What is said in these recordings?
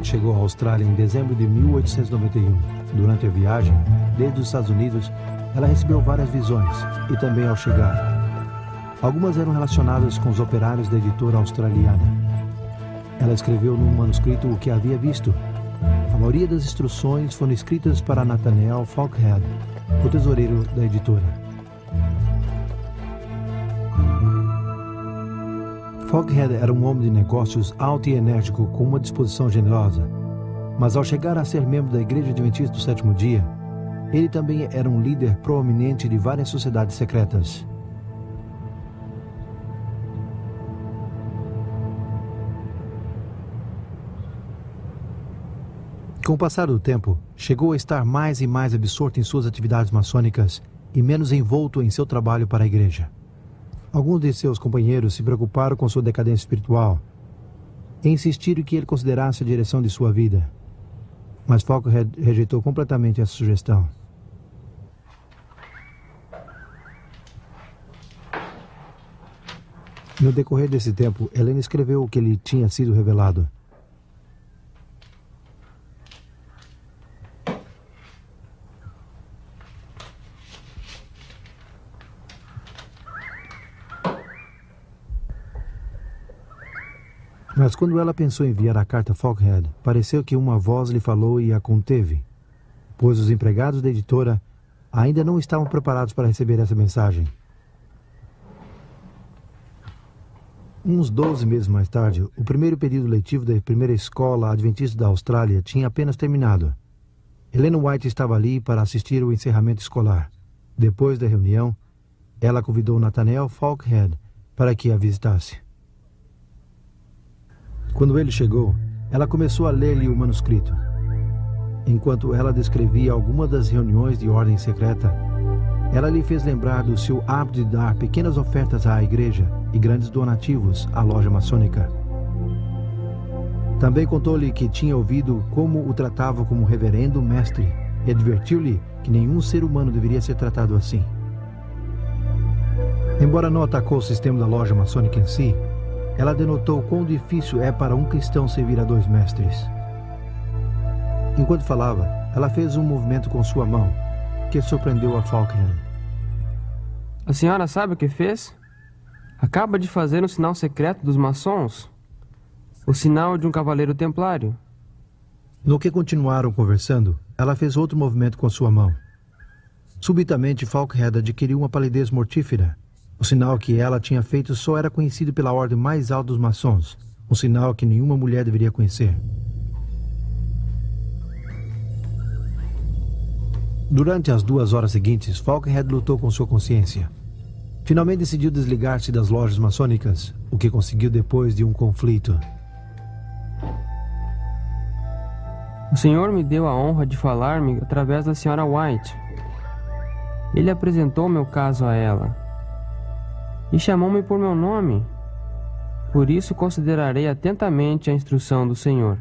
White chegou à Austrália em dezembro de 1891. Durante a viagem, desde os Estados Unidos, ela recebeu várias visões, e também ao chegar. Algumas eram relacionadas com os operários da editora australiana. Ela escreveu num manuscrito o que havia visto. A maioria das instruções foram escritas para Nathaniel Falkhead, o tesoureiro da editora. Falkhead era um homem de negócios alto e enérgico, com uma disposição generosa. Mas ao chegar a ser membro da Igreja Adventista do Sétimo Dia, ele também era um líder proeminente de várias sociedades secretas. Com o passar do tempo, chegou a estar mais e mais absorto em suas atividades maçônicas e menos envolto em seu trabalho para a igreja. Alguns de seus companheiros se preocuparam com sua decadência espiritual e insistiram que ele considerasse a direção de sua vida. Mas Falkhead rejeitou completamente essa sugestão. No decorrer desse tempo, Helena escreveu o que lhe tinha sido revelado. Mas quando ela pensou em enviar a carta a Falkhead, pareceu que uma voz lhe falou e a conteve, pois os empregados da editora ainda não estavam preparados para receber essa mensagem. Uns 12 meses mais tarde, o primeiro período letivo da primeira escola adventista da Austrália tinha apenas terminado. Helena White estava ali para assistir ao encerramento escolar. Depois da reunião, ela convidou Nathaniel Falkhead para que a visitasse. Quando ele chegou, ela começou a ler-lhe o manuscrito. Enquanto ela descrevia algumas das reuniões de ordem secreta, ela lhe fez lembrar do seu hábito de dar pequenas ofertas à igreja e grandes donativos à loja maçônica. Também contou-lhe que tinha ouvido como o tratava como um reverendo mestre e advertiu-lhe que nenhum ser humano deveria ser tratado assim. Embora não atacou o sistema da loja maçônica em si, ela denotou quão difícil é para um cristão servir a dois mestres. Enquanto falava, ela fez um movimento com sua mão, que surpreendeu a Falkhead. A senhora sabe o que fez? Acaba de fazer um sinal secreto dos maçons. O sinal de um cavaleiro templário. No que continuaram conversando, ela fez outro movimento com sua mão. Subitamente, Falkhead adquiriu uma palidez mortífera. O sinal que ela tinha feito só era conhecido pela ordem mais alta dos maçons, um sinal que nenhuma mulher deveria conhecer. Durante as 2 horas seguintes, Falkhead lutou com sua consciência. Finalmente decidiu desligar-se das lojas maçônicas, o que conseguiu depois de um conflito. O senhor me deu a honra de falar-me através da senhora White. Ele apresentou meu caso a ela e chamou-me por meu nome. Por isso considerarei atentamente a instrução do senhor.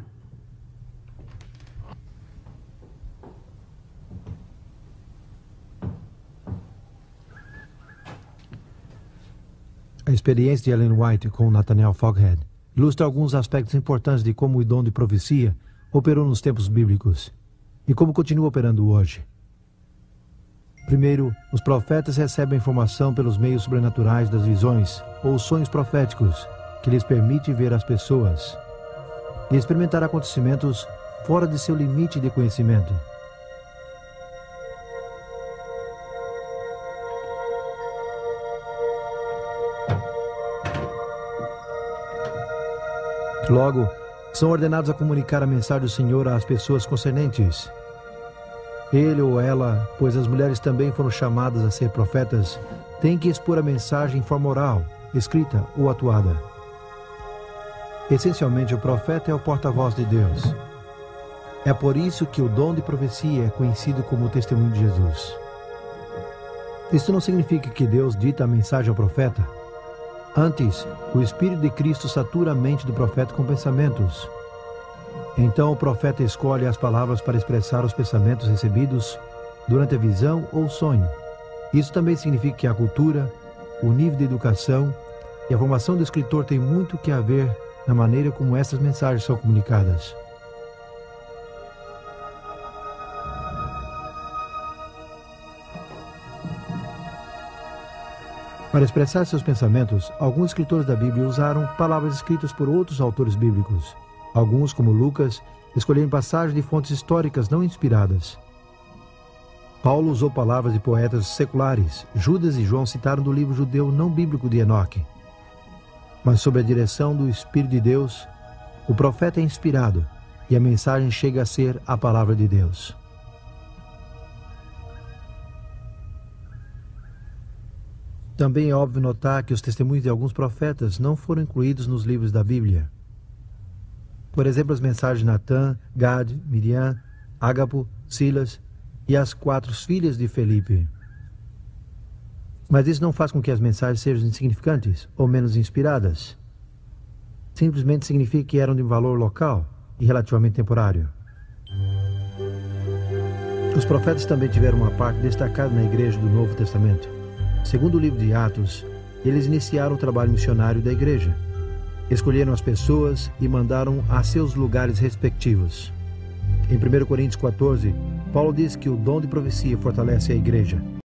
A experiência de Ellen White com Nathaniel Falkhead ilustra alguns aspectos importantes de como o dom de profecia operou nos tempos bíblicos e como continua operando hoje. Primeiro, os profetas recebem informação pelos meios sobrenaturais das visões ou sonhos proféticos que lhes permite ver as pessoas e experimentar acontecimentos fora de seu limite de conhecimento. Logo, são ordenados a comunicar a mensagem do Senhor às pessoas concernentes. Ele ou ela, pois as mulheres também foram chamadas a ser profetas, têm que expor a mensagem em forma oral, escrita ou atuada. Essencialmente, o profeta é o porta-voz de Deus. É por isso que o dom de profecia é conhecido como o testemunho de Jesus. Isso não significa que Deus dita a mensagem ao profeta. Antes, o Espírito de Cristo satura a mente do profeta com pensamentos. Então o profeta escolhe as palavras para expressar os pensamentos recebidos durante a visão ou sonho. Isso também significa que a cultura, o nível de educação e a formação do escritor tem muito que a ver na maneira como essas mensagens são comunicadas. Para expressar seus pensamentos, alguns escritores da Bíblia usaram palavras escritas por outros autores bíblicos. Alguns, como Lucas, escolheram passagens de fontes históricas não inspiradas. Paulo usou palavras de poetas seculares. Judas e João citaram do livro judeu não bíblico de Enoque. Mas sob a direção do Espírito de Deus, o profeta é inspirado e a mensagem chega a ser a palavra de Deus. Também é óbvio notar que os testemunhos de alguns profetas não foram incluídos nos livros da Bíblia. Por exemplo, as mensagens de Natã, Gad, Miriam, Ágapo, Silas e as 4 filhas de Felipe. Mas isso não faz com que as mensagens sejam insignificantes ou menos inspiradas. Simplesmente significa que eram de valor local e relativamente temporário. Os profetas também tiveram uma parte destacada na igreja do Novo Testamento. Segundo o livro de Atos, eles iniciaram o trabalho missionário da igreja. Escolheram as pessoas e mandaram a seus lugares respectivos. Em 1 Coríntios 14, Paulo diz que o dom de profecia fortalece a igreja.